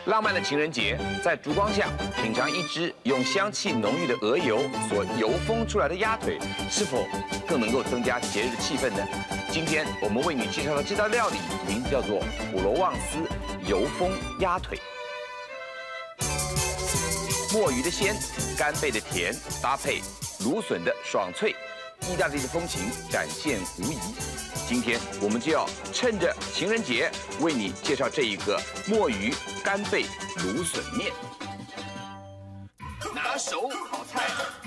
浪漫的情人节，在烛光下品尝一只用香气浓郁的鹅油所油封出来的鸭腿，是否更能够增加节日的气氛呢？今天我们为你介绍的这道料理，名字叫做普罗旺斯油封鸭腿。墨鱼的鲜，干贝的甜，搭配芦笋的爽脆，意大利的风情展现无疑。今天我们就要趁着情人节，为你介绍这一个墨鱼干贝芦笋面。拿手好菜。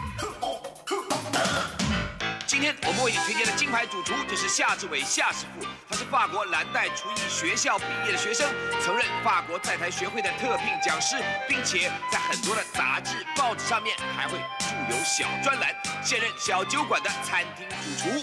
今天我们为你推荐的金牌主厨就是夏志伟夏师傅，他是法国蓝带厨艺学校毕业的学生，曾任法国在台学会的特聘讲师，并且在很多的杂志、报纸上面还会著有小专栏，现任小酒馆的餐厅主厨。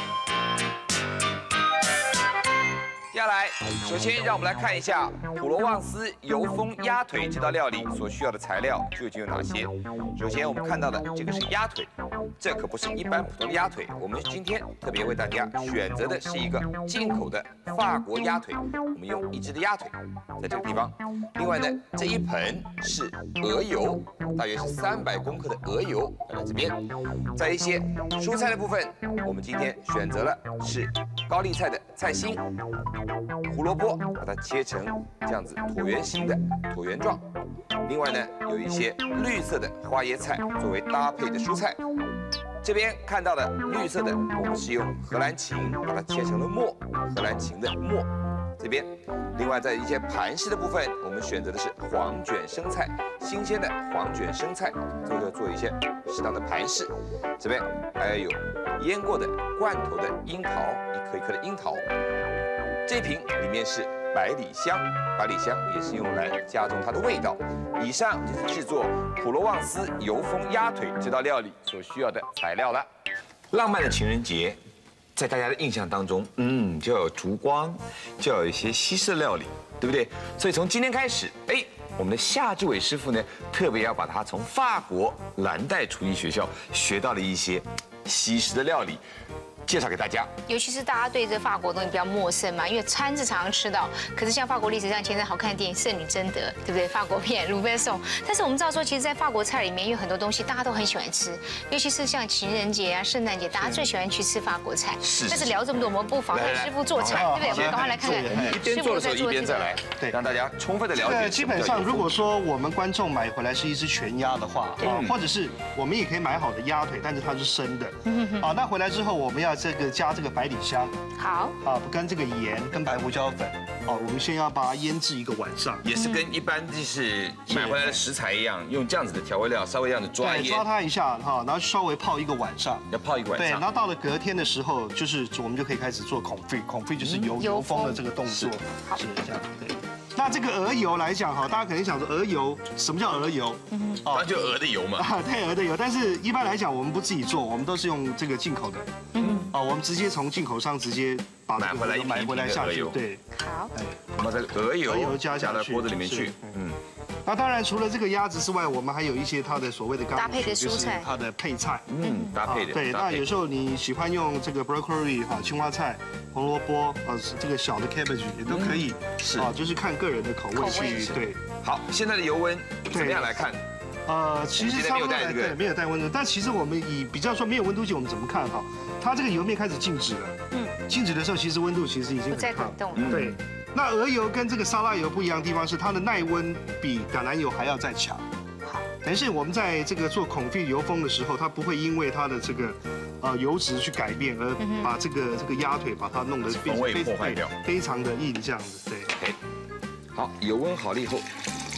接下来，首先让我们来看一下普罗旺斯油封鸭腿这道料理所需要的材料究竟有哪些。首先，我们看到的这个是鸭腿，这可不是一般普通的鸭腿，我们今天特别为大家选择的是一个进口的法国鸭腿，我们用1只的鸭腿在这个地方。另外呢，这一盆是鹅油，大约是300公克的鹅油放在这边。在一些蔬菜的部分，我们今天选择了是高丽菜的菜心。胡萝卜把它切成这样子椭圆形的椭圆状，另外呢有一些绿色的花椰菜作为搭配的蔬菜。这边看到的绿色的，我们是用荷兰芹把它切成了末，荷兰芹的末。这边，另外在一些盘饰的部分，我们选择的是黄卷生菜，新鲜的黄卷生菜，这个做一些适当的盘饰。这边还有腌过的罐头的樱桃，一颗一颗的樱桃。这瓶里面是百里香，百里香也是用来加重它的味道。以上就是制作普罗旺斯油封鸭腿这道料理所需要的材料了。浪漫的情人节，在大家的印象当中，就要有烛光，就要有一些西式的料理，对不对？所以从今天开始，我们的夏志伟师傅呢，特别要把他从法国蓝带厨艺学校学到的一些西式的料理介绍给大家， 尤其是大家对这法国东西比较陌生嘛，因为餐是常常吃到，可是像法国历史上前阵好看的电影《圣女贞德》，对不对？法国片鲁贝颂。但是我们知道说，其实，在法国菜里面，有很多东西大家都很喜欢吃，尤其是像情人节啊、圣诞节，大家最喜欢去吃法国菜。是。但是聊这么多，我们不妨让师傅做菜，对不对？我们赶快来看看。 一边做的时候一边再来，对，让大家充分的了解。 基本上，如果说我们观众买回来是一只全鸭的话，或者是我们也可以买好的鸭腿，但是它是生的，那回来之后我们要加这个百里香， 好， 跟这个盐跟白胡椒粉，我们先要把它腌制1个晚上， 也是跟一般就是买回来的食材一样，用这样子的调味料稍微这样子抓它一下然后稍微泡1个晚上， 要泡1个晚上。 对，然后到了隔天的时候，就是我们就可以开始做孔费就是油封的这个动作，是这样，对。那这个鹅油来讲大家可能想说鹅油，什么叫鹅油？ 那就鹅的油嘛。 对，鹅的油。但是一般来讲，我们不自己做，我们都是用这个进口的。我们直接从进口商直接把买回来下去。 对， 好。 我们把这个鹅油加到锅子里面去。 那当然，除了这个鸭子之外，我们还有一些它的所谓的搭配的蔬菜， 它的配菜。 搭配的。 对，那有时候你喜欢用这个 broccoli 青花菜、红萝卜这个小的 cabbage 也都可以。是就是看个人的口味去。对。好， 现在的油温怎么样来看？ 其实差不多没有带温度，但其实我们以比较说没有温度计，我们怎么看它这个油面开始静止了。静止的时候，其实温度其实已经很烫。对。那鹅油跟这个沙拉油不一样的地方是，它的耐温比橄榄油还要再强。好，等于是我们在这个做孔费油封的时候，它不会因为它的这个油脂去改变，而把这个鸭腿把它弄得风味破坏掉， 非常的硬这样子。对。 好，油温好了以后。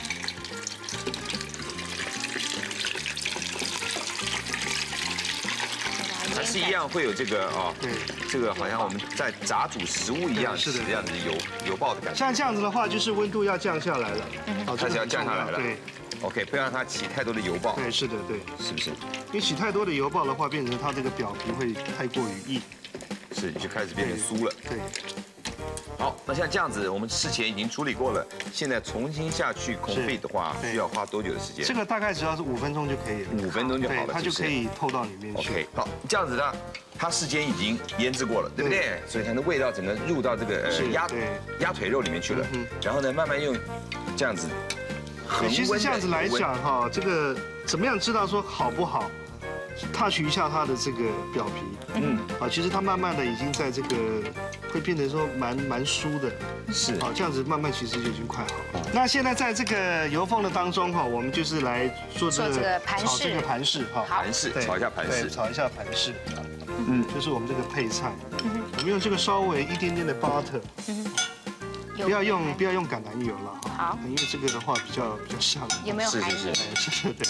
还是一样会有这个对，这个好像我们在炸煮食物一样，是的，这样子油爆的感觉。 像这样子的话，就是温度要降下来了， 开始要降下来了。 对 ，OK， 不要让它起太多的油爆。 对，是的，对， 是不是？ 因为起太多的油爆的话，变成它这个表皮会太过于硬， 是就开始变成酥了。 对。 好，那像这样子，我们事前已经处理过了，现在重新下去孔费的话，需要花多久的时间？ 这个大概只要是5分钟就可以了 ，5分钟就好了， 它就可以透到里面去。 OK， 好，这样子呢，它事先已经腌制过了，对不对？所以它的味道整个入到这个鸭腿肉里面去了。然后呢，慢慢用这样子其实这样子来讲哈，这个怎么样知道说好不好？touch一下它的这个表皮，其实它慢慢的已经在这个会变成说蛮酥的， 是， 这样子慢慢其实就已经快好了。那现在在这个油封的当中哈，我们就是来做这个炒这个盘式哈， 盘式炒一下盘式， 炒一下盘式，就是我们这个配菜，我们用这个稍微一点点的 butter，不要用橄榄油了哈， 好， 因为这个的话比较香， 有没有含油？ 是，对。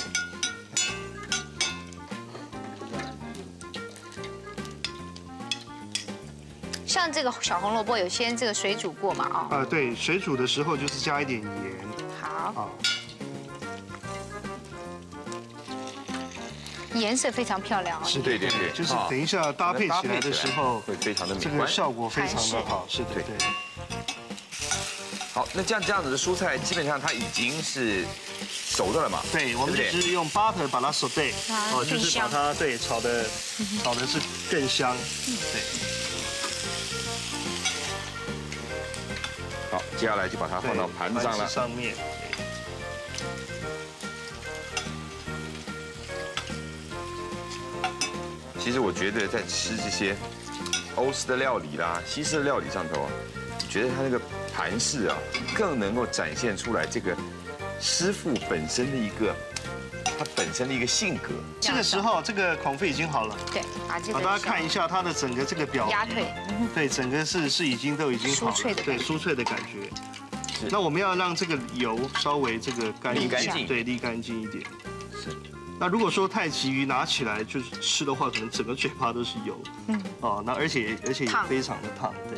像这个小红萝卜有先这个水煮过嘛？ 对，水煮的时候就是加一点盐。 好。颜色非常漂亮哦。 是，对，就是等一下搭配起来的时候会非常的美观， 这个效果非常的好。是的，对。 好，那这样子的蔬菜基本上它已经是熟的了嘛？ 对，我们就是用 butter 把它 saute，就是把它炒的是更香。对。 好，接下来就把它放到盘子上了。 上面。 其实我觉得在吃这些欧式的料理啦、西式的料理上头，我觉得它那个盘式啊，更能够展现出来这个师傅本身的一个性格。 这个时候，这个孔飞已经好了。 对， 把大家看一下它的整个这个表皮。 鸭腿。 对，整个是都已经好了。对，酥脆的感觉。那我们要让这个油稍微这个沥干净， 对，沥干净一点。 是。 那如果说太急于拿起来就是吃的话，可能整个嘴巴都是油。那而且也非常的烫，对。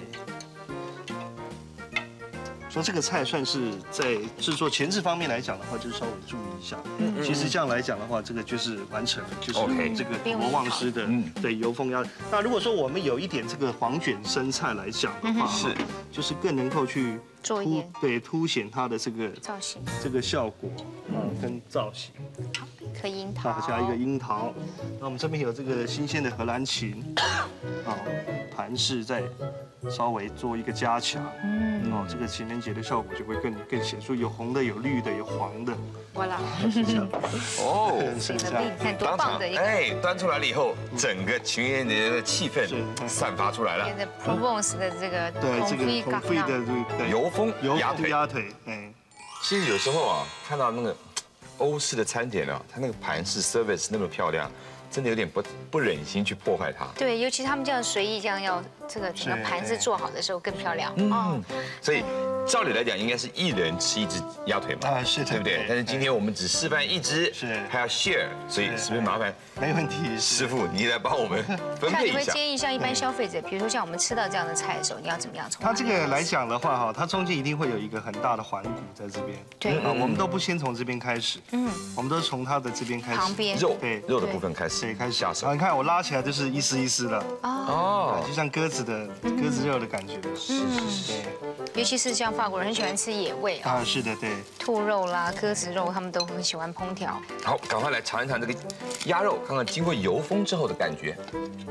说这个菜算是在制作前置方面来讲的话，就稍微注意一下。其实这样来讲的话，这个就是完成了，就是这个普罗旺斯的对油封鸭。那如果说我们有一点这个黄卷生菜来讲的话，就是更能够去凸显它的这个造型， 这个效果跟造型。 好，一颗樱桃， 加一个樱桃。那我们这边有这个新鲜的荷兰芹，盘式再稍微做一个加强。这个情人节的效果就会更显著，有红的，有绿的，有黄的。 哇啦！ 是这样。 是这样。看多棒的一个！ 端出来了以后，整个情人节的气氛散发出来了。 现在 Provence 的这个孔飞的油封鸭腿。 其实有时候啊，看到那个欧式的餐点啊，它那个盘式 service 那么漂亮。真的有点不忍心去破坏它。 对，尤其他们这样随意这样要这个整个盘子做好的时候更漂亮。 所以照理来讲应该是一人吃一只鸭腿嘛， 是的， 对不对？但是今天我们只示范一只，还要 share， 所以是不是麻烦？ 没问题， 师傅你来帮我们分配一下。 像你会建议像一般消费者，比如说像我们吃到这样的菜的时候，你要怎么样？ 它这个来讲的话它中间一定会有一个很大的环骨在这边。 对， 我们都不先从这边开始，我们都是从它的这边开始， 旁边肉的部分开始。 开始下手，你看我拉起来就是一丝一丝的就像鸽子肉的感觉。是。 尤其是像法国人很喜欢吃野味是的，对。 兔肉啦、鸽子肉，他们都很喜欢烹调。 好，赶快来尝一尝这个鸭肉，看看经过油封之后的感觉。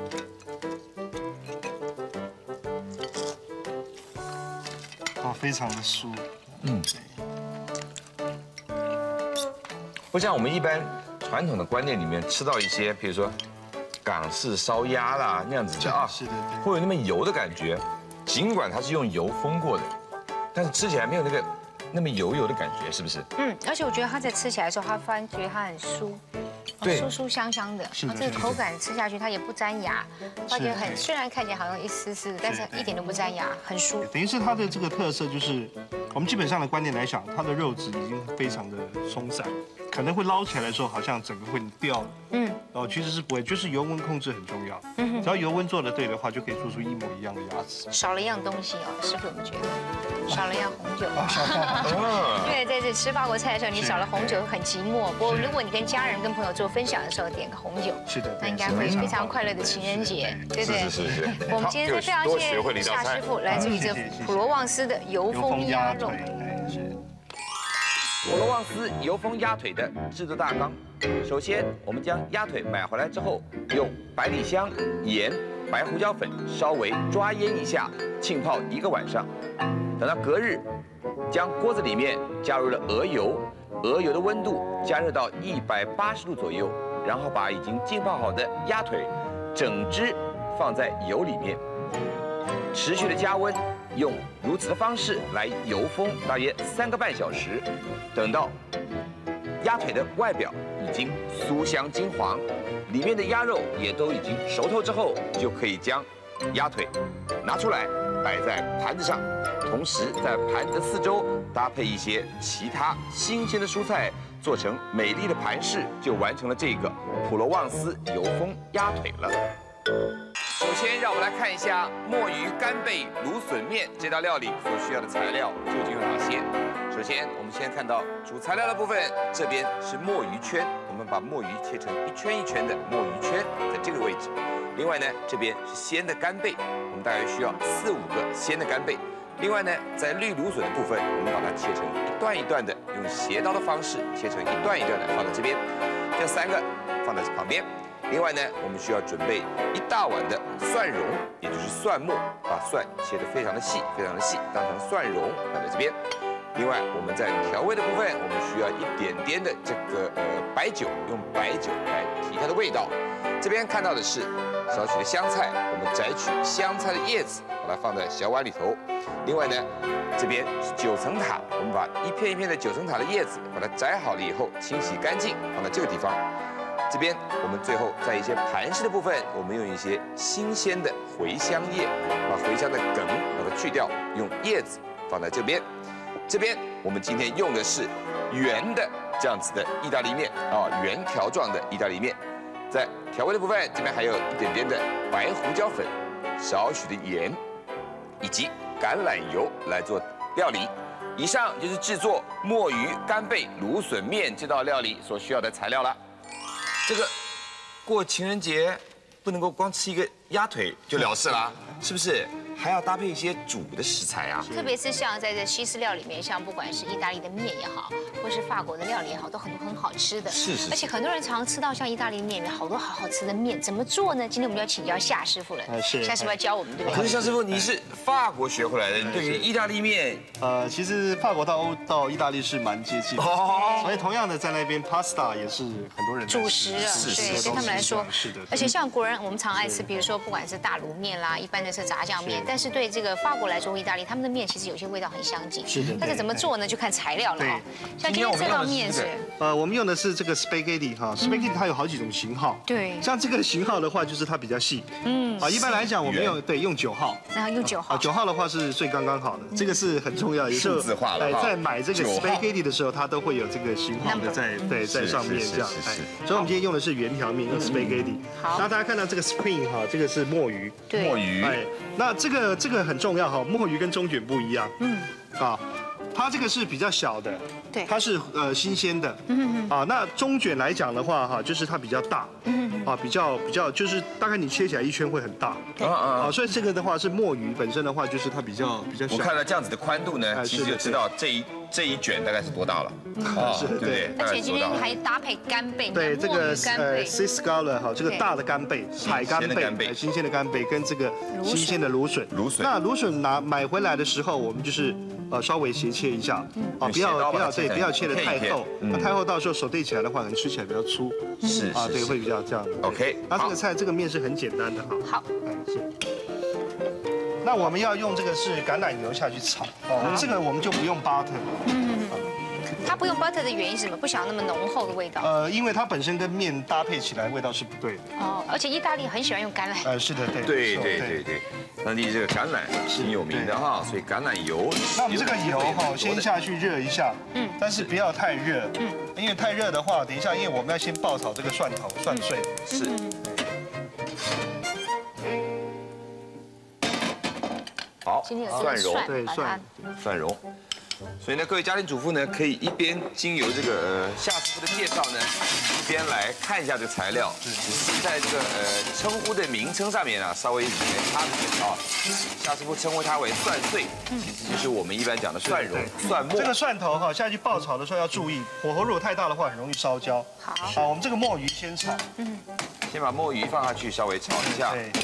非常的酥。 不像我们一般传统的观念里面吃到一些，比如说港式烧鸭啦那样子的是的， 会有那么油的感觉。尽管它是用油封过的，但是吃起来没有那么油的感觉，是不是？ 而且我觉得它在吃起来的时候，发觉它很酥，酥酥香香的，这个口感吃下去它也不粘牙，发觉虽然看起来好像一丝丝的，但是一点都不粘牙，很酥。 等于是它的这个特色就是，我们基本上的观念来讲，它的肉质已经非常的松散。可能会捞起来的时候，好像整个会掉。其实是不会，就是油温控制很重要。只要油温做得对的话，就可以做出一模一样的鸭子。 少了一样东西师傅，你觉得？少了一样红酒。因为在这吃法国菜的时候，你少了红酒很寂寞。不过如果你跟家人、跟朋友做分享的时候，点个红酒， 是的， 那应该会非常快乐的情人节，对不对？ 是。 我们今天非常谢谢夏师傅来自于这普罗旺斯的油封鸭肉。 普罗旺斯油封鸭腿的制作大纲：首先，我们将鸭腿买回来之后，用百里香、盐、白胡椒粉稍微抓腌一下，浸泡1个晚上。等到隔日，将锅子里面加入了鹅油， 鹅油的温度加热到180度左右，然后把已经浸泡好的鸭腿整只放在油里面，持续的加温，用如此的方式来油封大约3个半小时，等到鸭腿的外表已经酥香金黄，里面的鸭肉也都已经熟透之后，就可以将鸭腿拿出来摆在盘子上，同时在盘子的四周搭配一些其他新鲜的蔬菜，做成美丽的盘饰，就完成了这个普罗旺斯油封鸭腿了。首先，让我们来看一下墨鱼干贝芦笋面这道料理所需要的材料究竟有哪些。首先，我们先看到主材料的部分，这边是墨鱼圈，我们把墨鱼切成一圈一圈的墨鱼圈，在这个位置。另外呢，这边是鲜的干贝，我们大约需要4、5个鲜的干贝。另外呢，在绿芦笋的部分，我们把它切成一段一段的，用斜刀的方式切成一段一段的放在这边，这3个放在旁边。另外呢，我们需要准备1大碗的蒜蓉，也就是蒜末，把蒜切得非常的细，非常的细，当成蒜蓉放在这边。另外，我们在调味的部分，我们需要一点点的这个白酒，用白酒来提它的味道。这边看到的是少许的香菜，我们摘取香菜的叶子，把它放在小碗里头。另外呢，这边是9层塔，我们把一片一片的9层塔的叶子，把它摘好了以后清洗干净，放在这个地方。这边我们最后在一些盘饰的部分，我们用一些新鲜的茴香叶，把茴香的梗把它去掉，用叶子放在这边。这边我们今天用的是圆的这样子的意大利面啊，圆条状的意大利面。在调味的部分，这边还有一点点的白胡椒粉，少许的盐，以及橄榄油来做料理。以上就是制作墨鱼干贝芦笋面这道料理所需要的材料了。这个过情人节不能够光吃一个鸭腿就了事啦，是不是？还要搭配一些煮的食材啊。 特别是像在这西式料里面，像不管是意大利的面也好，或是法国的料理也好，都很多很好吃的。 是。 而且很多人常吃到像意大利面里面好多好好吃的面，怎么做呢？今天我们要请教夏师傅了。 是。 夏师傅要教我们，对不对？ 可是夏师傅，你是法国学回来的，你对于意大利面， 其实法国到意大利是蛮接近的。哦。所以同样的，在那边 pasta 也是很多人主食啊，对，对他们来说是的。 而且像国人，我们常爱吃，比如说不管是大卤面啦，一般的是炸酱面，但是对这个法国来说，意大利他们的面其实有些味道很相近。 是的。 但是怎么做呢？就看材料了啊。像今天这道面是， 我们用的是这个 spaghetti 哈 ，spaghetti 它有好几种型号。 对。 像这个型号的话，就是它比较细。一般来讲我们用9号。 然后用9号。 9号的话是最刚刚好的，这个是很重要的。 数字化了。 在买这个 spaghetti 的时候，它都会有这个型号的在上面这样。所以我们今天用的是圆条面，用 spaghetti。好。那大家看到这个 spring 哈，这个是墨鱼。 墨鱼。 那这个很重要哈，墨鱼跟中卷不一样。它这个是比较小的， 对， 它是新鲜的，那中卷来讲的话哈，就是它比较大，比较就是大概你切起来一圈会很大，所以这个的话是墨鱼本身的话，就是它比较小。 我看到这样子的宽度呢，其实就知道这一卷大概是多大了， 是，对不对？ 而且今天还搭配干贝， 对，这个Siscala 哈，这个大的干贝，海干贝，新鲜的干贝跟这个新鲜的芦笋，那芦笋买回来的时候，我们就是稍微斜切一下，不要切得太厚，太厚到时候手对起来的话，可能吃起来比较粗， 是对，会比较这样。 OK， 那这个菜这个面是很简单的哈。 好， 是。那我们要用这个是橄榄油下去炒，这个我们就不用 butter。 它不用 butter 的原因是什么？不想要那么浓厚的味道。 因为它本身跟面搭配起来味道是不对的。 而且意大利很喜欢用橄榄。 是的， 对。当地这个橄榄是有名的哈，所以橄榄油。 那我们这个油哈，先下去热一下，但是不要太热，因为太热的话，等一下，因为我们要先爆炒这个蒜头、蒜碎。 是。好，蒜蓉， 对， 蒜蓉。所以呢，各位家庭主妇呢，可以一边经由这个夏师傅的介绍呢，一边来看一下这个材料，只是在这个称呼的名称上面啊，稍微差一点啊。夏师傅称呼它为蒜碎，其实就是我们一般讲的蒜蓉、蒜末。 这个蒜头哈，下去爆炒的时候要注意，火候如果太大的话，很容易烧焦。好，我们这个墨鱼先炒。 先把墨鱼放下去，稍微炒一下。 对。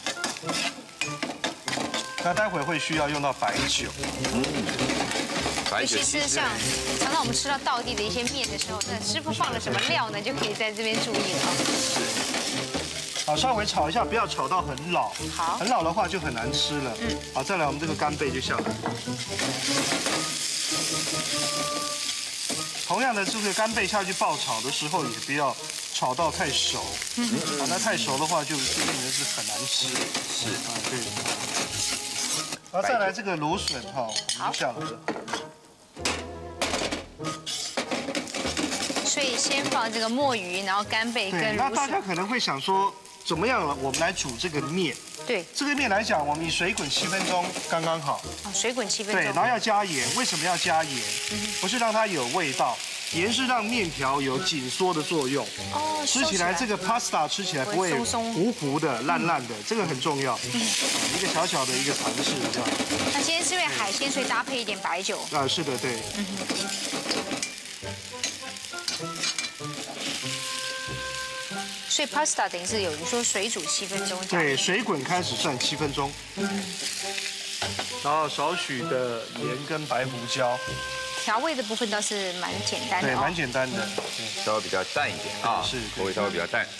那待会会需要用到白酒。 尤其是像常常我们吃到道地的一些面的时候，那师傅放了什么料呢，就可以在这边注意了。 好，稍微炒一下，不要炒到很老。 好， 很老的话就很难吃了。好，再来我们这个干贝就下来。同样的，这个干贝下去爆炒的时候，也不要炒到太熟。好，那太熟的话就变成是很难吃。 是啊，对。然后再来这个芦笋哈，好下来了。 所以先放这个墨鱼，然后干贝跟芦笋。 那大家可能会想说，怎么样了？我们来煮这个面。 对， 这个面来讲，我们以水滚7分钟刚刚好。 哦，水滚7分钟。 对，然后要加盐。为什么要加盐？不是让它有味道，盐是让面条有紧缩的作用。哦，吃起来这个 pasta 吃起来不会糊糊的、烂烂的，这个很重要。一个小小的一个尝试这样。 那今天是因为海鲜，所以搭配一点白酒。 啊，是的，对。 所以 pasta 等于是有你说水煮7分钟。 对，水滚开始算7分钟。然后少许的盐跟白胡椒。 调味的部分倒是蛮简单的。 对，蛮简单的。 稍微比较淡一点啊，是口味稍微比较淡。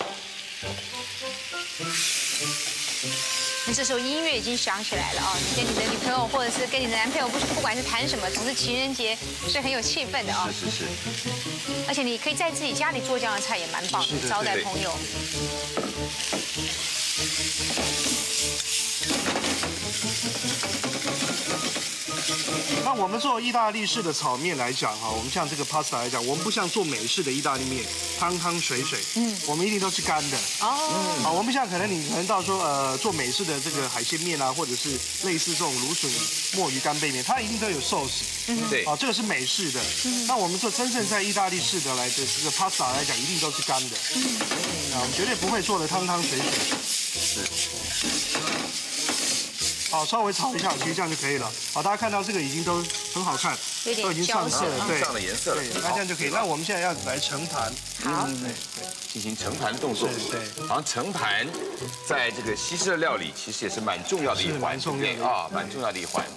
那这时候音乐已经响起来了啊！你跟你的女朋友或者是跟你的男朋友，不管是谈什么，总之情人节是很有气氛的啊。 是。 而且你可以在自己家里做这样的菜也蛮棒的，招待朋友。 那我们做意大利式的炒面来讲哈，我们像这个 pasta 来讲，我们不像做美式的意大利面，汤汤水水，我们一定都是干的。哦，好，我们像可能到说做美式的这个海鲜面啊，或者是类似这种芦笋墨鱼干贝面，它一定都有寿司。 对， 啊，这个是美式的。那我们做真正在意大利式的来的这个 pasta 来讲，一定都是干的。啊，我们绝对不会做的汤汤水水。是。好，稍微炒一下，其实这样就可以了。好，大家看到这个已经都很好看， 都已经上色了，对， 上了颜色了。 对，那这样就可以。那我们现在要来盛盘。 好。 对， 进行盛盘的动作。对。好像盛盘在这个西式的料理其实也是蛮重要的一环，对啊，蛮重要的一环。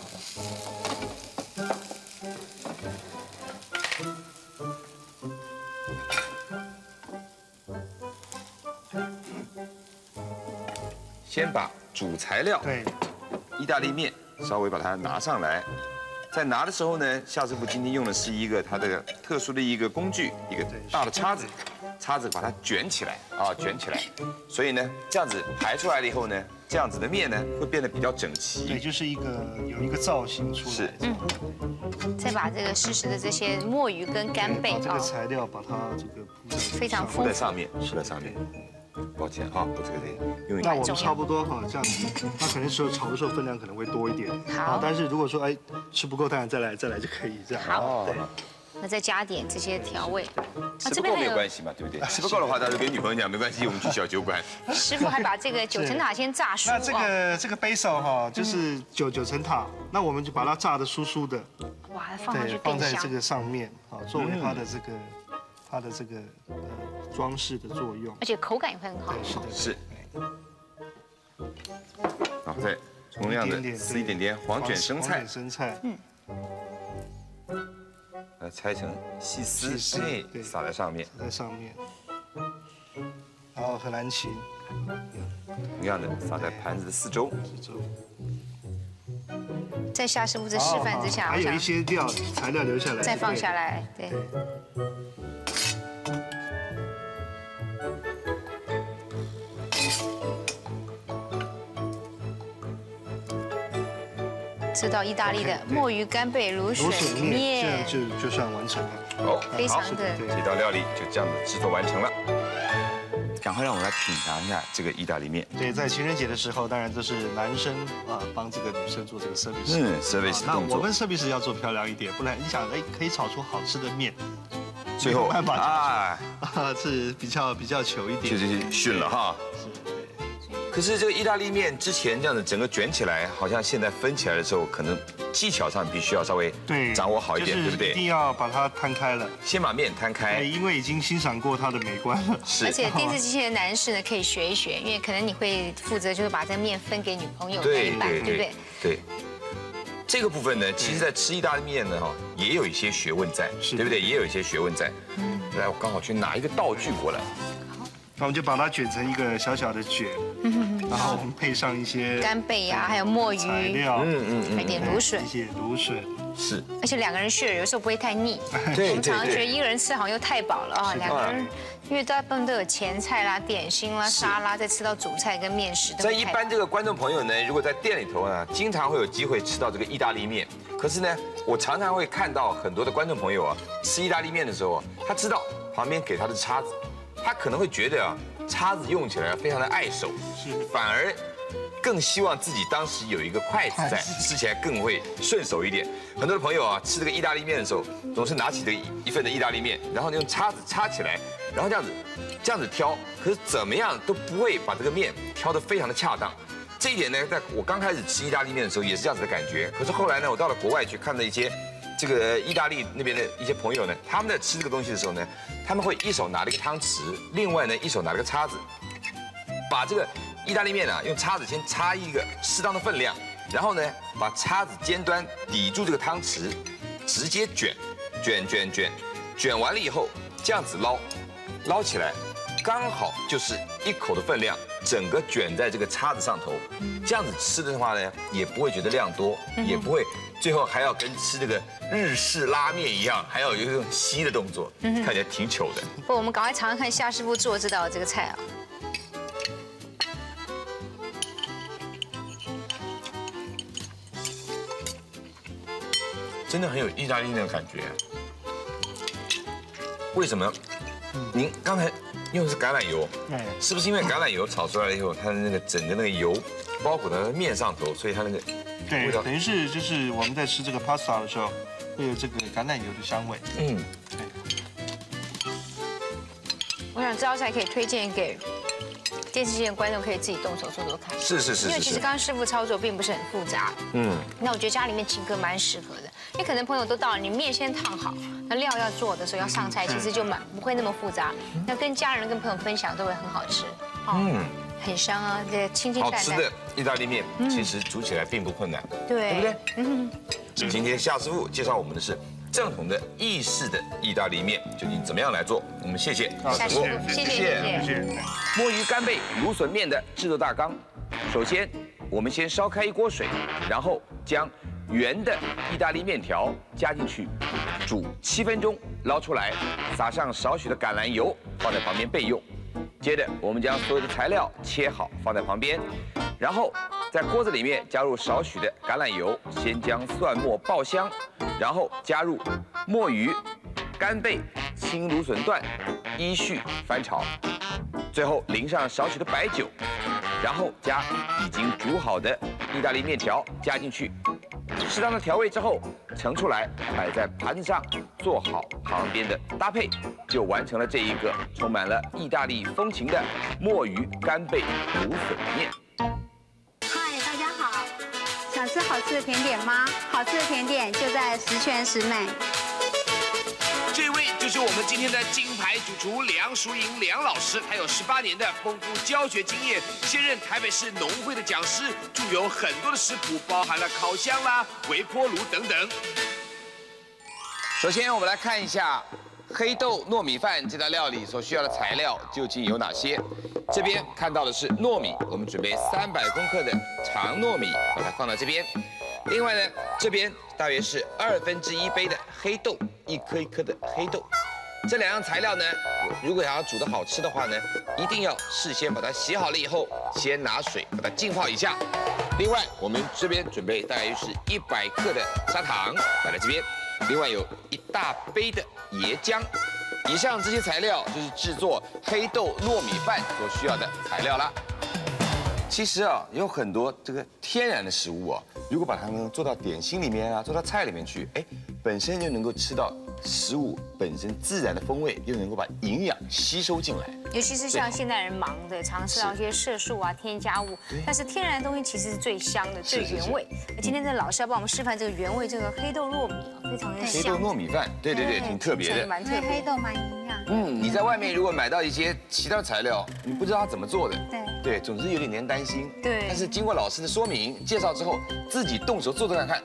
先把主材料， 对， 意大利面稍微把它拿上来，在拿的时候呢，夏师傅今天用的是一个它的特殊的一个工具，一个大的叉子，叉子把它卷起来啊，卷起来，所以呢，这样子排出来了以后呢，这样子的面呢会变得比较整齐， 对，就是有一个造型出来， 是， 再把这个湿湿的这些墨鱼跟干贝把这个材料把它这个铺在非常丰富， 铺在上面，铺在上面。抱歉哈，我这个得用一那我们差不多哈，这样子，那可能说炒的时候分量可能会多一点。 好， 但是如果说吃不够，当然再来就可以这样。 好，对。那再加点这些调味， 吃不够没有关系嘛，对不对？吃不够的话，大家跟女朋友讲没关系，我们去小酒馆。 师傅还把这个9层塔先炸酥。 那这个 basil 哈，就是9层塔，那我们就把它炸得酥酥的。 哇，放上去放在这个上面，好，作为它的这个装饰的作用， 而且口感也会很好。 对，是的， 是。好，再同样的撕一点点黄卷生菜，拆成细丝，对，撒在上面， 然后荷兰芹， 同样的撒在盘子的四周。 在夏师傅的示范之下， 还有一些材料留下来， 再放下来，对。这道意大利的墨鱼干贝芦笋面， 这样就算完成了。 哦， 非常的， 这道料理就这样子制作完成了。赶快让我来品尝一下这个意大利面。 对，在情人节的时候，当然都是男生帮这个女生做这个 service。 service 那我们 service 要做漂亮一点，不然你想可以炒出好吃的面， 最后办法是比较糗一点， 就是逊了哈。可是这个意大利面之前这样子整个卷起来，好像现在分起来的时候，可能技巧上必须要稍微掌握好一点，对不对？ 一定要把它摊开了， 先把面摊开， 因为已经欣赏过它的美观了。 是， 而且电视机前的男士呢，可以学一学，因为可能你会负责就是把这个面分给女朋友那一半，对不对？ 对。这个部分呢，其实在吃意大利面呢哈， 也有一些学问在，对不对？也有一些学问在。来，我刚好去拿一个道具过来。 那我们就把它卷成一个小小的卷，然后我们配上一些干贝呀，还有墨鱼材料， 还有点芦笋， 一些芦笋是。 而且2个人 share 有时候不会太腻。 对， 我们常常觉得一个人吃好像又太饱了啊，2个人，因为大部分都有前菜啦、点心啦、沙拉，再吃到主菜跟面食。 在一般这个观众朋友呢，如果在店里头呢，经常会有机会吃到这个意大利面。可是呢，我常常会看到很多的观众朋友啊，吃意大利面的时候，他知道旁边给他的叉子，他可能会觉得啊。叉子用起来非常的碍手，反而更希望自己当时有一个筷子在，吃起来更会顺手一点。很多的朋友啊，吃这个意大利面的时候，总是拿起这一份的意大利面，然后用叉子插起来，然后这样子挑，可是怎么样都不会把这个面挑得非常的恰当。这一点呢，在我刚开始吃意大利面的时候也是这样子的感觉。可是后来呢，我到了国外去看了一些这个意大利那边的一些朋友呢，他们在吃这个东西的时候呢，他们会一手拿了一个汤匙，另外呢一手拿了个叉子，把这个意大利面啊用叉子先插一个适当的分量，然后呢把叉子尖端抵住这个汤匙，直接卷完了以后这样子捞起来，刚好就是一口的分量，整个卷在这个叉子上头，这样子吃的话呢，也不会觉得量多，也不会最后还要跟吃这个日式拉面一样，还要有一种吸的动作，看起来挺糗的。 不，我们赶快尝尝看夏师傅做这道这个菜啊。 真的很有意大利面的感觉。为什么？您刚才用的是橄榄油，是不是因为橄榄油炒出来了以后，它的那个整个那个油包裹在面上头，所以它那个味道等于是就是我们在吃这个 pasta 的时候，会有这个橄榄油的香味。对。 我想这道菜可以推荐给电视机的观众，可以自己动手做做看。 是。 因为其实刚刚师傅操作并不是很复杂。那我觉得家里面请客蛮适合的，因为可能朋友都到了，你面先烫好，那料要做的时候要上菜，其实就不会那么复杂。那跟家人跟朋友分享都会很好吃。很香啊，这清清淡淡。 好吃的意大利面其实煮起来并不困难，对不对？今天夏师傅介绍我们的是正统的意式的意大利面，究竟怎么样来做？我们谢谢夏师傅，谢谢。 墨鱼干贝芦笋面的制作大纲：首先，我们先烧开一锅水，然后将圆的意大利面条加进去，煮7分钟，捞出来，撒上少许的橄榄油，放在旁边备用。接着，我们将所有的材料切好放在旁边，然后在锅子里面加入少许的橄榄油，先将蒜末爆香，然后加入墨鱼、干贝、青芦笋段，依序翻炒，最后淋上少许的白酒，然后将已经煮好的意大利面条加进去，适当的调味之后盛出来，摆在盘子上，做好旁边的搭配，就完成了这一个充满了意大利风情的墨鱼干贝芦笋面。 嗨，大家好，想吃好吃的甜点吗？好吃的甜点就在十全十美。 这位就是我们今天的金牌主厨梁淑莹梁老师，他有18年的丰富教学经验，现任台北市农会的讲师，著有很多的食谱，包含了烤箱啦、微波炉等等。 首先，我们来看一下黑豆糯米饭这道料理所需要的材料究竟有哪些。这边看到的是糯米，我们准备300公克的长糯米，把它放到这边。另外呢，这边大约是1/2杯的黑豆，1颗1颗的黑豆。这2样材料呢，如果想要煮得好吃的话呢，一定要事先把它洗好了以后，先拿水把它浸泡一下。另外，我们这边准备大约是100克的砂糖摆在这边，另外有1大杯的椰浆。以上这些材料就是制作黑豆糯米饭所需要的材料啦。其实啊，有很多这个天然的食物啊，如果把它们做到点心里面啊，做到菜里面去，本身就能够吃到食物本身自然的风味，又能够把营养吸收进来。 尤其是像现代人忙的，常吃到一些色素啊、添加物，但是天然的东西其实是最香的、最原味。今天的老师要帮我们示范这个原味这个黑豆糯米啊，非常的香。 黑豆糯米饭，对，挺特别的， 蛮特别。黑豆蛮营养。 你在外面如果买到一些其他材料，你不知道它怎么做的，对，总之有点担心。对。但是经过老师的说明介绍之后，自己动手做做看看，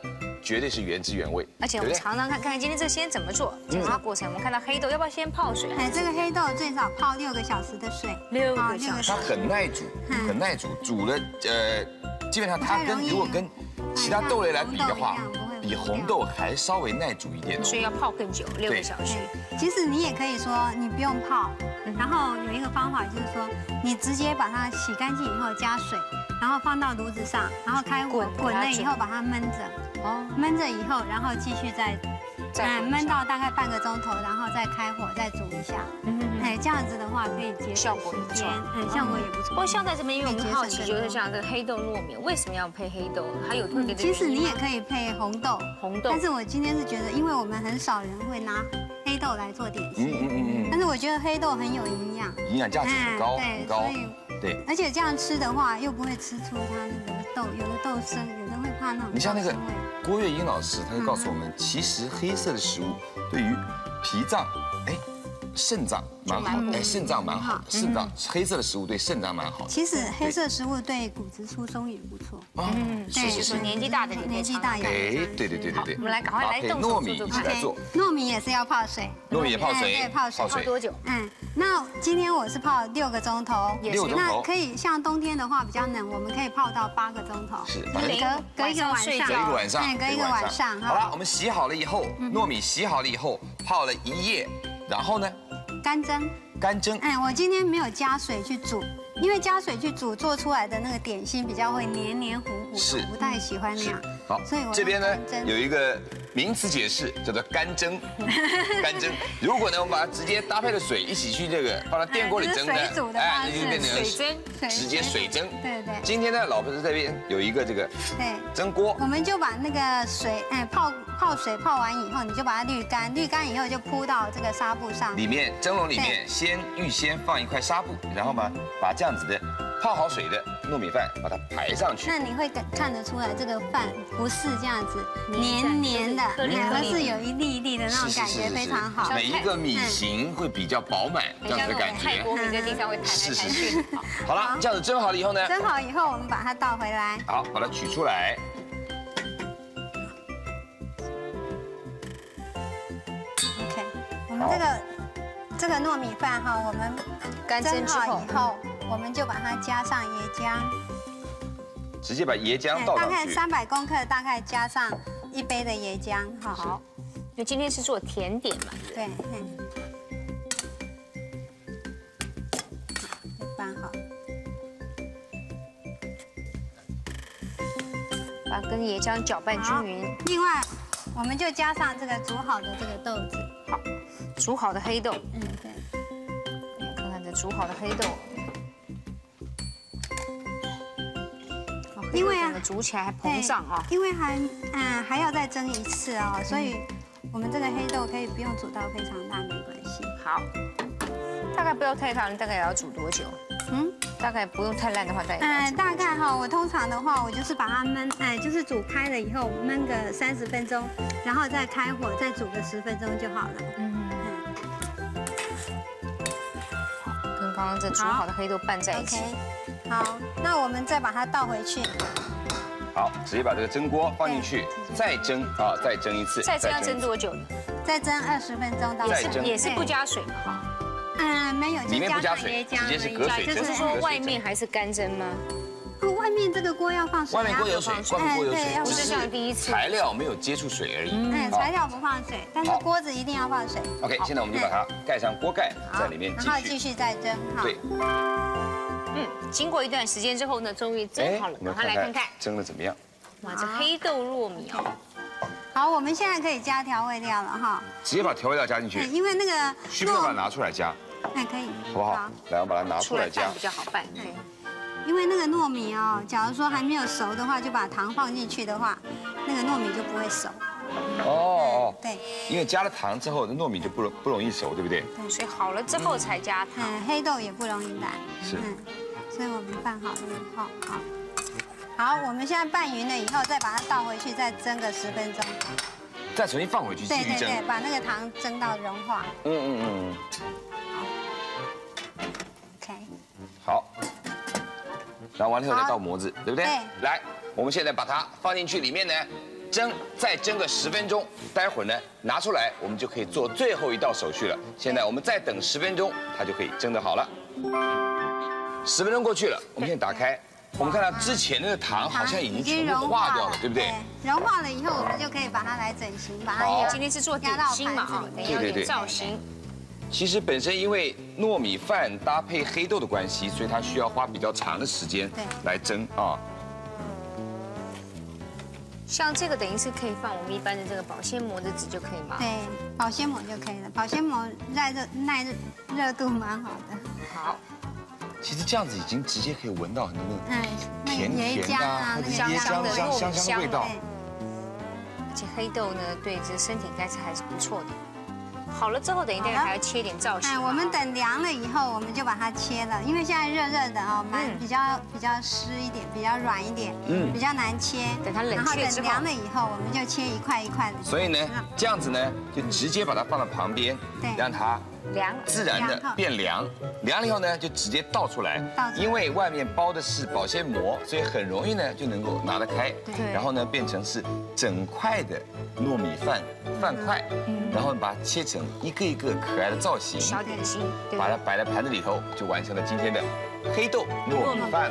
绝对是原汁原味。 而且我们尝尝看看今天这先怎么做，检查过程。我们看到黑豆，要不要先泡水？ 哎，这个黑豆最少泡6个小时的水 ，6个小时。 它很耐煮，很耐煮，煮了基本上它如果跟其他豆类来比的话，比红豆还稍微耐煮一点。 所以要泡更久，6个小时。 其实你也可以说你不用泡，然后有一个方法就是说，你直接把它洗干净以后加水，然后放到炉子上，然后开火滚了以后把它焖着，焖着以后，然后继续再焖到大概半个钟头，然后再开火再煮一下。哎，这样子的话可以节省时间，效果也不错。 不过像在这边，因为我们好奇就是像这个黑豆糯米，为什么要配黑豆？还有特别的原因吗？ 其实你也可以配红豆，但是我今天是觉得，因为我们很少人会拿黑豆来做点心，但是我觉得黑豆很有营养， 营养价值很高，很高。 对，而且这样吃的话，又不会吃出它那个豆，有的豆生，有的会怕那种。 你像那个郭月英老师，他就告诉我们，其实黑色的食物对于脾脏，肾脏蛮好的，肾脏蛮好的，肾脏黑色的食物对肾脏蛮好的。 其实黑色食物对骨质疏松也不错。 是年纪大的年纪大也。 对。 我们来赶快来动手糯米一起来做。 糯米也是要泡水。 糯米也泡水。 对，泡水。 泡多久？ 那今天我是泡6个钟头。那可以像冬天的话比较冷，我们可以泡到8个钟头。 是。 隔一个晚上。隔一个晚上。 好了，我们洗好了以后，糯米洗好了以后，泡了1夜，然后呢？ 干蒸。干蒸。我今天没有加水去煮，因为加水去煮做出来的那个点心比较会黏黏糊糊，是不太喜欢那样。 好，所以我这边呢有一个名词解释，叫做干蒸。干蒸，如果呢我们把它直接搭配了水一起去这个放到电锅里蒸的， 水煮的话就变成水蒸， 直接水蒸。 对。 今天呢，老婆子这边有一个这个蒸锅， 我们就把那个水泡水泡完以后，你就把它滤干，滤干以后就铺到这个纱布上。 里面蒸笼里面预先放一块纱布，然后嘛把这样子的泡好水的糯米饭把它排上去。 那你会看得出来这个饭不是这样子黏黏的，而是有一粒一粒的那种感觉，非常好。 每一个米型会比较饱满，这样子的感觉。 泰国米在地上会弹来弹去。 好了，这样子蒸好了以后呢？ 蒸好以后我们把它倒回来。 好，把它取出来。 OK， 我们这个糯米饭哈，我们干蒸好以后，我们就把它加上椰浆， 直接把椰浆倒上去。 大概300公克，大概加上1杯的椰浆。 好，因为今天是做甜点嘛。 对。拌好。 把跟椰浆搅拌均匀。 另外，我们就加上这个煮好的这个豆子。 好，煮好的黑豆。 对。 看看这煮好的黑豆。因为煮起来还膨胀啊。 因为还要再蒸1次哦，所以我们这个黑豆可以不用煮到非常大，没关系。 好。大概不要太烫，大概也要煮多久？大概不用太烂的话， 大概哈，我通常的话，我就是把它焖，就是煮开了以后焖个30分钟，然后再开火再煮个10分钟就好了。 好，跟刚刚这煮好的黑豆拌在一起。 好，那我们再把它倒回去。 好，直接把这个蒸锅放进去，再蒸啊，再蒸1次。 再蒸要蒸多久？ 再蒸20分钟到。 也是不加水嘛哈。 没有， 里面不加水，直接是隔水蒸。 就是说外面还是干蒸吗？ 外面这个锅要放水。 外面锅有水，外面锅有水， 不是像第一次。 材料没有接触水而已。 材料不放水，但是锅子一定要放水。 OK， 现在我们就把它盖上锅盖，在里面然后继续再蒸。 对。 经过一段时间之后呢，终于蒸好了，赶快来看看蒸的怎么样。 哇，这黑豆糯米哦。 好，我们现在可以加调味料了哈。 直接把调味料加进去。 因为那个需不需要把它拿出来加？ 可以， 好不好？来，我把它拿出来加， 比较好拌。对， 因为那个糯米哦，假如说还没有熟的话，就把糖放进去的话，那个糯米就不会熟。对， 因为加了糖之后，那糯米就不容易熟，对不对？ 对，所以好了之后才加糖。 黑豆也不容易烂。 是。 所以我们拌好了以后，好，我们现在拌匀了以后，再把它倒回去，再蒸个10分钟。 再重新放回去继续蒸。 对，把那个糖蒸到融化。OK。 好。然后完了以后再倒模子，对不对？ 对。 来，我们现在把它放进去里面呢， 蒸，再蒸个10分钟，待会儿呢拿出来，我们就可以做最后一道手续了。现在我们再等10分钟，它就可以蒸得好了。10分钟过去了，我们现在打开，我们看到之前的糖好像已经全部化掉了，对不对？ 融化了以后，我们就可以把它来整形，把它今天是做点心嘛啊，等一下有点造型。 其实本身因为糯米饭搭配黑豆的关系，所以它需要花比较长的时间来蒸啊。 像这个等于是可以放我们一般的这个保鲜膜的纸就可以吗？ 对，保鲜膜就可以了。保鲜膜耐热度蛮好的。 好。 其实这样子已经直接可以闻到很多那种甜甜的或者香香的香香的味道。 而且黑豆呢，对这身体应该是还是不错的。好了之后，等一下还要切点造型。 我们等凉了以后，我们就把它切了，因为现在热热的哦，比较湿一点，比较软一点，比较难切。 等它冷却之后， 等凉了以后，我们就切一块一块的。 所以呢，这样子呢，就直接把它放到旁边，让它自然的变凉。凉了以后呢，就直接倒出来。因为外面包的是保鲜膜，所以很容易呢就能够拿得开。然后呢，变成是整块的糯米饭块，然后把它切成一个一个可爱的造型， 小点心， 把它摆在盘子里头，就完成了今天的黑豆糯米饭。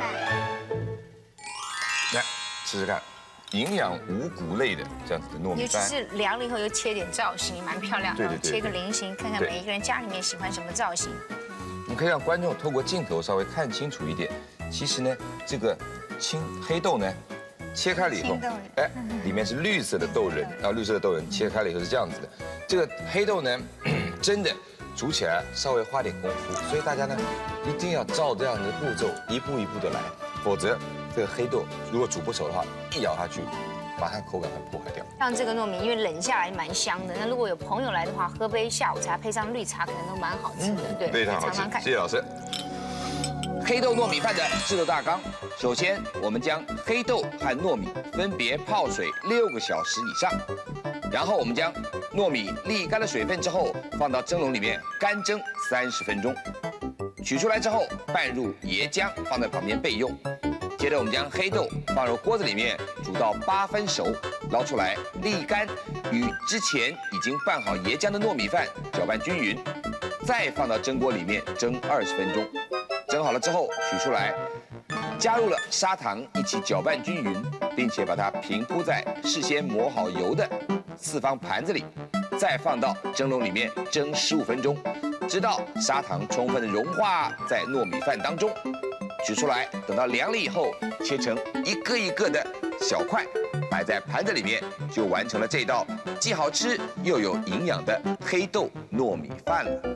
来试试看，营养五谷类的这样子的糯米饭， 尤其是凉了以后又切点造型，蛮漂亮的。切个菱形，看看每一个人家里面喜欢什么造型。 我们可以让观众透过镜头稍微看清楚一点。其实呢，这个黑豆呢，切开了以后，哎，里面是绿色的豆仁，然后绿色的豆仁切开了以后是这样子的。这个黑豆呢，真的煮起来稍微花点功夫，所以大家呢一定要照这样的步骤一步一步的来，否则这个黑豆如果煮不熟的话，一咬下去，马上口感会破坏掉。 像这个糯米，因为冷下来蛮香的，那如果有朋友来的话，喝杯下午茶配上绿茶，可能都蛮好吃的，对， 非常好吃。谢谢老师。黑豆糯米饭的制作大纲，首先我们将黑豆和糯米分别泡水6个小时以上，然后我们将糯米沥干了水分之后，放到蒸笼里面干蒸30分钟，取出来之后拌入椰浆，放在旁边备用。接着我们将黑豆放入锅子里面煮到8分熟，捞出来沥干，与之前已经拌好椰浆的糯米饭搅拌均匀，再放到蒸锅里面蒸20分钟。蒸好了之后取出来，加入了砂糖一起搅拌均匀，并且把它平铺在事先磨好油的4方盘子里，再放到蒸笼里面蒸15分钟，直到砂糖充分的融化在糯米饭当中。取出来，等到凉了以后，切成一个一个的小块，摆在盘子里面，就完成了这道既好吃又有营养的黑豆糯米饭了。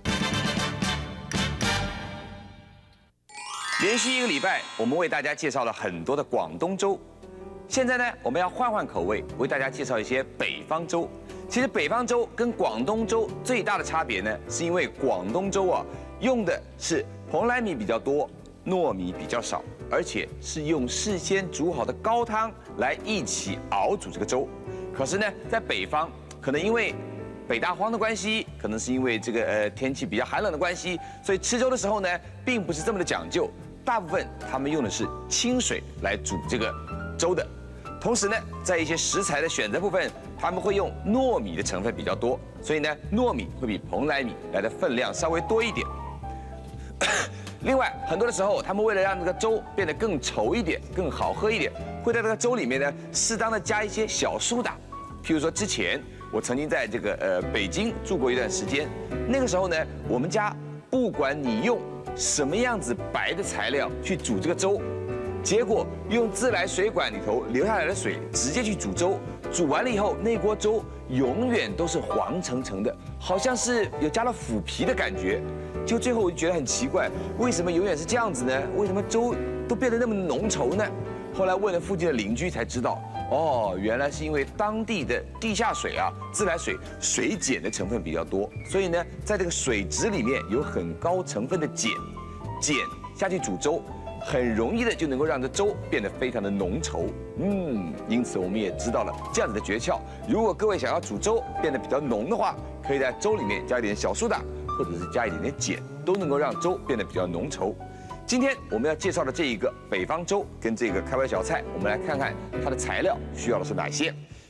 连续1个礼拜，我们为大家介绍了很多的广东粥。现在呢，我们要换换口味，为大家介绍一些北方粥。其实北方粥跟广东粥最大的差别呢，是因为广东粥啊，用的是蓬莱米比较多，糯米比较少，而且是用事先煮好的高汤来一起熬煮这个粥。可是呢，在北方，可能因为北大荒的关系，可能是因为这个天气比较寒冷的关系，所以吃粥的时候呢，并不是这么的讲究。大部分他们用的是清水来煮这个粥的，同时呢，在一些食材的选择部分，他们会用糯米的成分比较多，所以呢，糯米会比蓬莱米来的分量稍微多一点。另外，很多的时候，他们为了让这个粥变得更稠一点、更好喝一点，会在这个粥里面呢，适当的加一些小苏打。譬如说，之前我曾经在这个北京住过一段时间，那个时候呢，我们家不管你用什么样子白的材料去煮这个粥，结果用自来水管里头流下来的水直接去煮粥，煮完了以后，那锅粥永远都是黄澄澄的，好像是有加了腐皮的感觉。就最后我就觉得很奇怪，为什么永远是这样子呢？为什么粥都变得那么浓稠呢？后来问了附近的邻居才知道，哦，原来是因为当地的地下水啊，自来水水碱的成分比较多，所以呢，在这个水质里面有很高成分的碱下去煮粥，很容易的就能够让这粥变得非常的浓稠。因此我们也知道了这样子的诀窍。如果各位想要煮粥变得比较浓的话，可以在粥里面加一点小苏打，或者是加一点点碱，都能够让粥变得比较浓稠。今天我们要介绍的这一个北方粥跟这个开胃小菜，我们来看看它的材料需要的是哪些。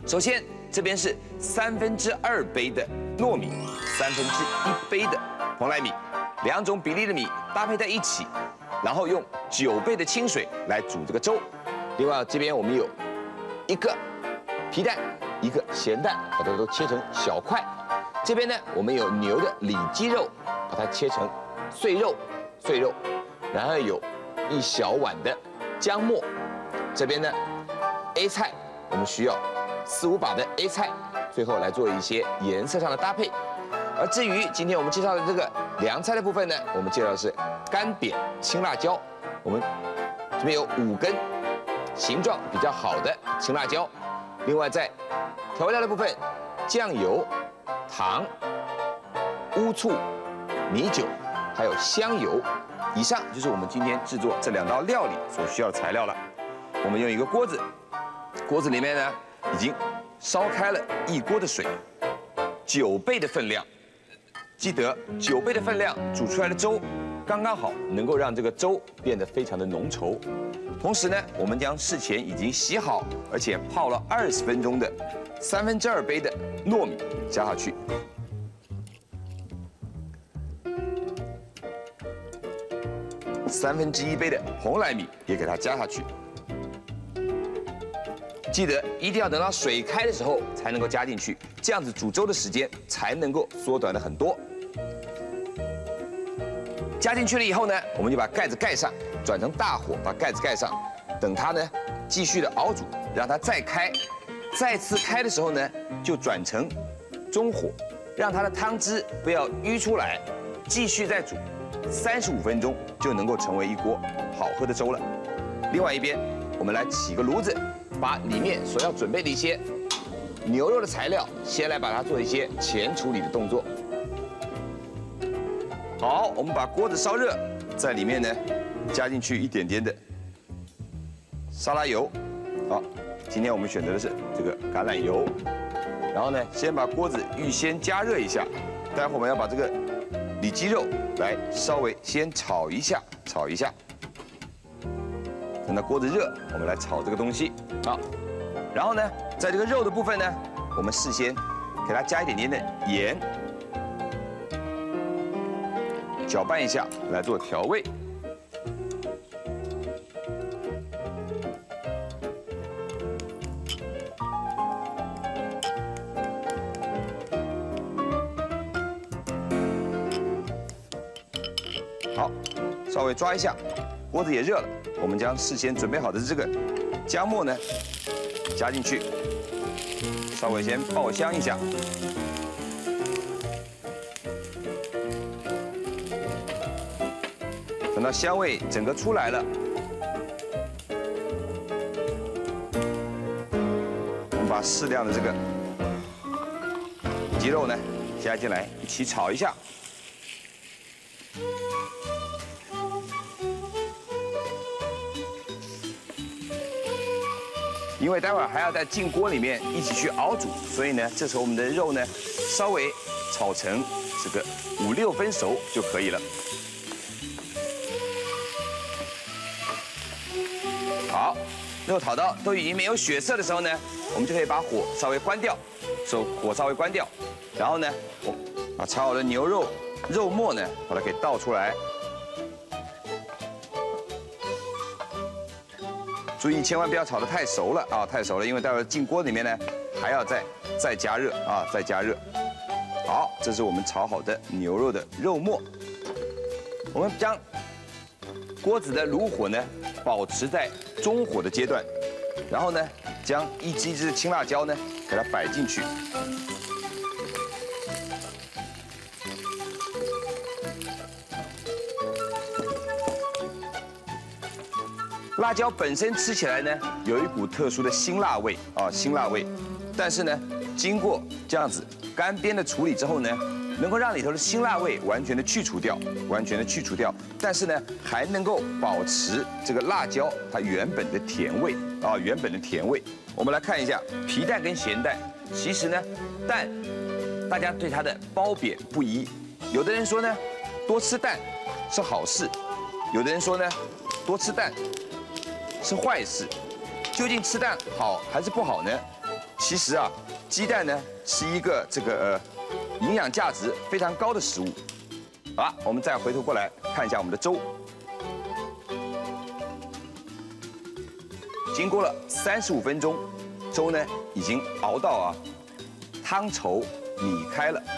首先这边是2/3杯的糯米，1/3杯的蓬莱米，2种比例的米搭配在一起，然后用9倍的清水来煮这个粥。另外这边我们有1个皮蛋，1个咸蛋，把它都切成小块。这边呢我们有牛的里脊肉，把它切成碎肉，然后有1小碗的姜末。这边呢 A 菜我们需要4、5把的 A 菜，最后来做一些颜色上的搭配。而至于今天我们介绍的这个凉菜的部分呢，我们介绍的是干煸青辣椒。我们这边有5根形状比较好的青辣椒。另外在调料的部分，酱油、糖、乌醋、米酒，还有香油。以上就是我们今天制作这2道料理所需要的材料了。我们用一个锅子，锅子里面呢已经烧开了1锅的水，9倍的分量。记得9倍的分量煮出来的粥刚刚好，能够让这个粥变得非常的浓稠。同时呢，我们将事前已经洗好而且泡了20分钟的2/3杯的糯米加下去。1/3杯的蓬莱米也给它加下去。记得一定要等到水开的时候才能够加进去，这样子煮粥的时间才能够缩短的很多。加进去了以后呢，我们就把盖子盖上，转成大火，把盖子盖上，等它呢继续的熬煮，让它再开，再次开的时候呢，就转成中火，让它的汤汁不要淤出来，继续再煮35分钟，就能够成为一锅好喝的粥了。另外一边，我们来起个炉子，把里面所要准备的一些牛肉的材料，先来把它做一些前处理的动作。好，我们把锅子烧热，在里面呢加进去一点点的沙拉油。好，今天我们选择的是这个橄榄油。然后呢，先把锅子预先加热一下，待会我们要把这个里脊肉来稍微先炒一下，等到锅子热，我们来炒这个东西。好，然后呢，在这个肉的部分呢，我们事先给它加一点点的盐，搅拌一下来做调味。好，稍微抓一下，锅子也热了。我们将事先准备好的这个姜末呢加进去，稍微先爆香一下。等到香味整个出来了，我们把适量的这个鸡肉呢加进来，一起炒一下。因为待会儿还要在进锅里面一起去熬煮，所以呢，这时候我们的肉呢稍微炒成这个5、6分熟就可以了。好，肉炒到都已经没有血色的时候呢，我们就可以把火稍微关掉，火稍微关掉，然后呢，我把炒好的牛肉肉末呢，把它给倒出来。注意，千万不要炒得太熟了啊！太熟了，因为待会儿进锅里面呢，还要再加热啊，再加热。好，这是我们炒好的牛肉的肉末。我们将锅子的炉火呢保持在中火的阶段，然后呢，将一只的青辣椒呢给它摆进去。辣椒本身吃起来呢，有一股特殊的辛辣味啊，辛辣味。但是呢，经过这样子干煸的处理之后呢，能够让里头的辛辣味完全的去除掉，但是呢，还能够保持这个辣椒它原本的甜味啊，原本的甜味。我们来看一下皮蛋跟咸蛋，其实呢，蛋大家对它的褒贬不一。有的人说呢，多吃蛋是好事；有的人说呢，多吃蛋是坏事。究竟吃蛋好还是不好呢？ 其实啊，鸡蛋呢是一个营养价值非常高的食物。好了，我们再回头过来看一下我们的粥。经过了35分钟，粥呢已经熬到汤稠米开了，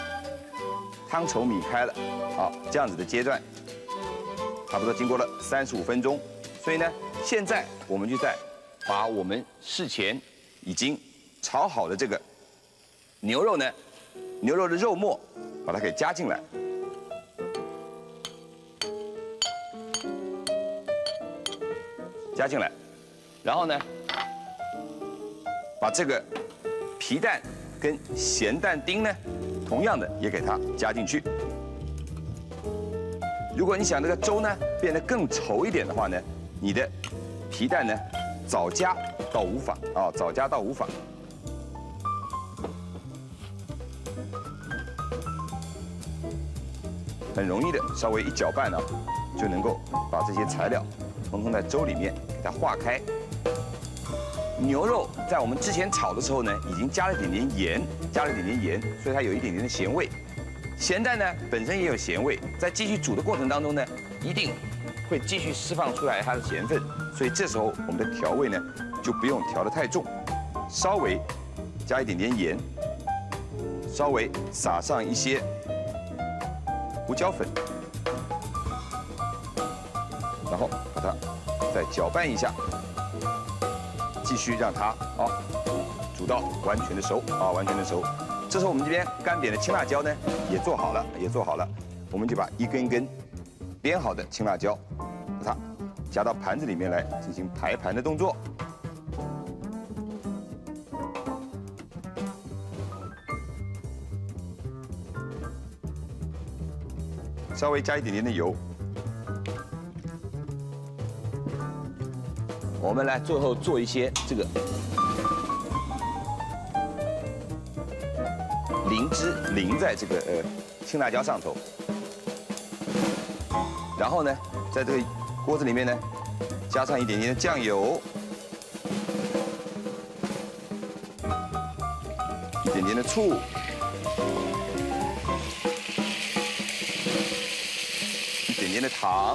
好，这样子的阶段，差不多经过了35分钟，所以呢，现在我们就在把我们事前已经炒好的这个牛肉的肉末，把它给加进来。然后呢，把这个皮蛋跟咸蛋丁呢，同样的也给它加进去。如果你想这个粥呢变得更稠一点的话呢，你的皮蛋呢早加倒无妨啊，很容易的，稍微一搅拌就能够把这些材料统统在粥里面给它化开。牛肉在我们之前炒的时候呢，已经加了一点点盐，所以它有一点点的咸味。咸蛋呢本身也有咸味，在继续煮的过程当中呢，一定会继续释放出来它的咸分，所以这时候我们的调味呢就不用调得太重，稍微加一点点盐，稍微撒上一些胡椒粉，然后把它再搅拌一下。继续让它煮到完全的熟。这时候我们这边干煸的青辣椒呢也做好了，我们就把一根根煸好的青辣椒，把它加到盘子里面来进行排盘的动作。稍微加一点点的油。我们来最后做一些这个淋汁淋在这个青辣椒上头，然后呢，在这个锅子里面呢，加上一点点的酱油，一点点的醋，一点点的糖。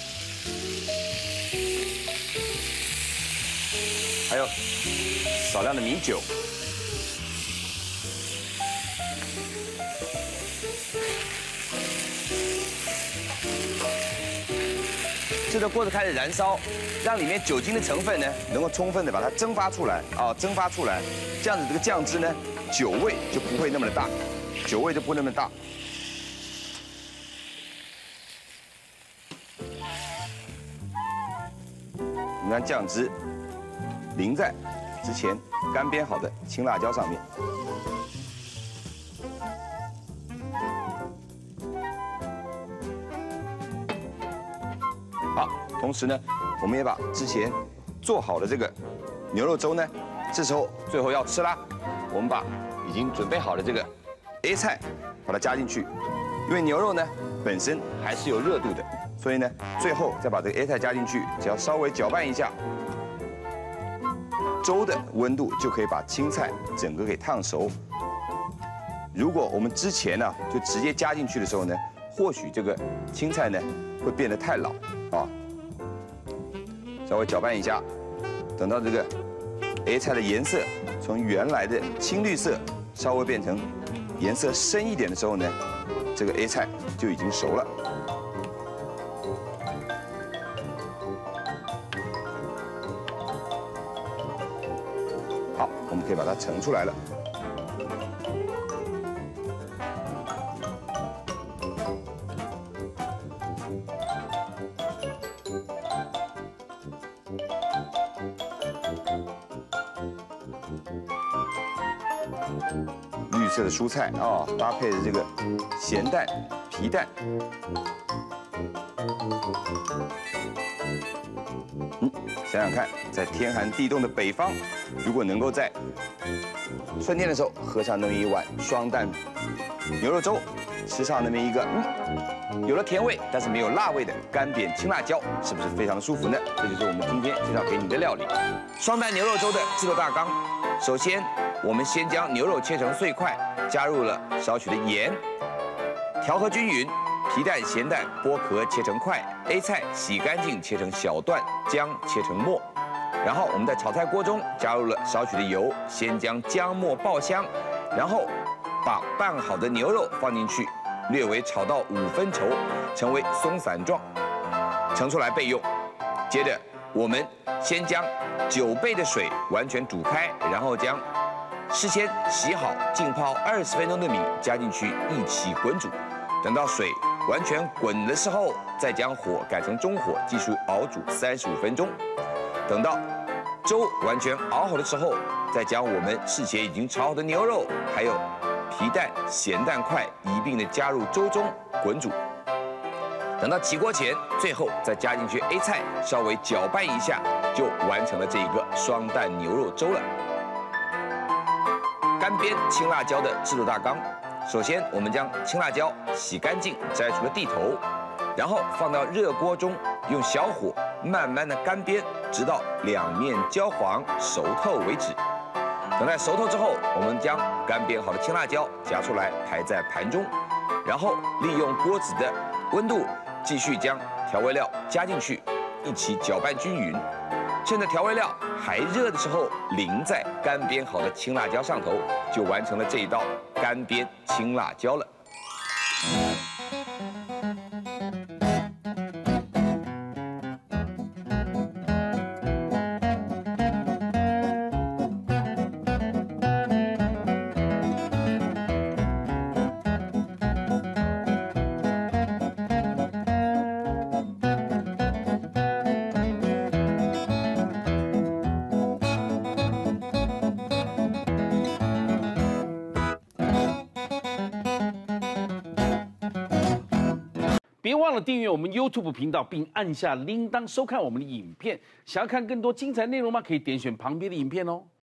还有少量的米酒，这个锅子开始燃烧，让里面酒精的成分呢能够充分的把它蒸发出来，这样子这个酱汁呢酒味就不会那么的大，你看酱汁淋在之前干煸好的青辣椒上面，好，同时呢，我们也把之前做好的这个牛肉粥呢，这时候最后要吃啦，我们把已经准备好的这个 A 菜把它加进去，因为牛肉呢本身还是有热度的，所以呢，最后再把这个 A 菜加进去，只要稍微搅拌一下。粥的温度就可以把青菜整个给烫熟。如果我们之前呢就直接加进去的时候呢，或许这个青菜呢会变得太老啊。稍微搅拌一下，等到这个 A 菜的颜色从原来的青绿色稍微变成颜色深一点的时候呢，这个 A 菜就已经熟了。我们可以把它盛出来了。绿色的蔬菜搭配的这个咸蛋、皮蛋，想想看，在天寒地冻的北方，如果能够在春天的时候喝上那么一碗双蛋牛肉粥，吃上那么一个有了甜味但是没有辣味的干煸青辣椒，是不是非常舒服呢？这就是我们今天介绍给你的料理——双蛋牛肉粥的制作大纲。首先， 我们先将牛肉切成碎块，加入了少许的盐，调和均匀。皮蛋、咸蛋剥壳切成块 ，A 菜洗干净切成小段，姜切成末。然后我们在炒菜锅中加入了少许的油，先将姜末爆香，然后把拌好的牛肉放进去，略微炒到5分熟，成为松散状，盛出来备用。接着我们先将9倍的水完全煮开，然后将事先洗好浸泡20分钟的米加进去一起滚煮，等到水完全滚的时候，再将火改成中火，继续熬煮35分钟。等到粥完全熬好的时候，再将我们事前已经炒好的牛肉，还有皮蛋、咸蛋块一并的加入粥中滚煮。等到起锅前，最后再加进去 A 菜，稍微搅拌一下，就完成了这一个双蛋牛肉粥了。干煸青辣椒的制作大纲。首先，我们将青辣椒洗干净，摘除了蒂头，然后放到热锅中，用小火慢慢的干煸，直到两面焦黄熟透为止。等待熟透之后，我们将干煸好的青辣椒夹出来，排在盘中，然后利用锅子的温度，继续将调味料加进去，一起搅拌均匀。趁着调味料还热的时候，淋在干煸好的青辣椒上头，就完成了这一道干煸青辣椒了。 别忘了订阅我们 YouTube 频道，并按下铃铛收看我们的影片。想要看更多精彩内容吗？可以点选旁边的影片哦。